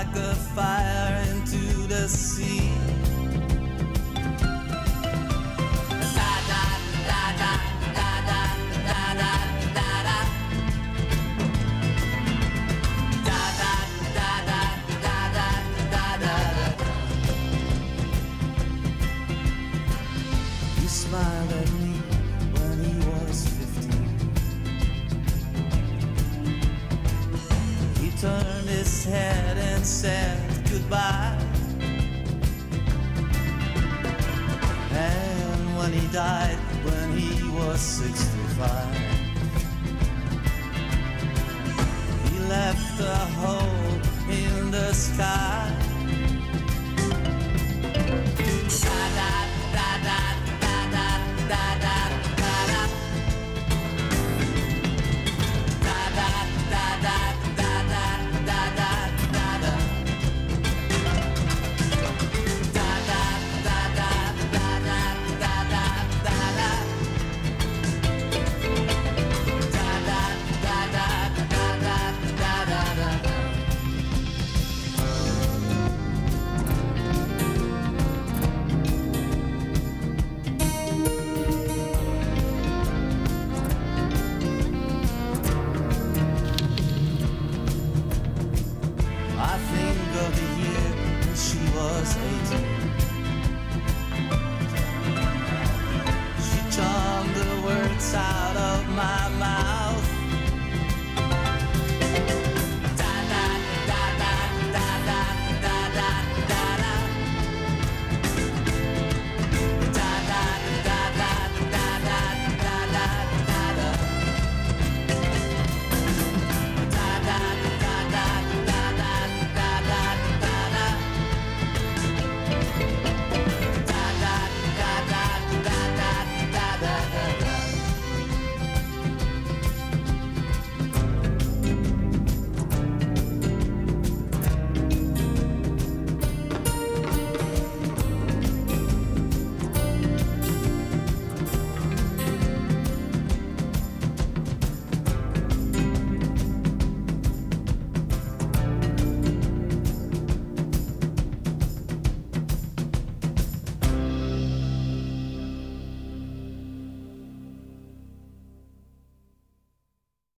like a fire into the sea. He smiled at me when he was 15. He turned his head and said goodbye. And when he died, when he was 65, he left a hole in the sky. I think of the year when she was 18.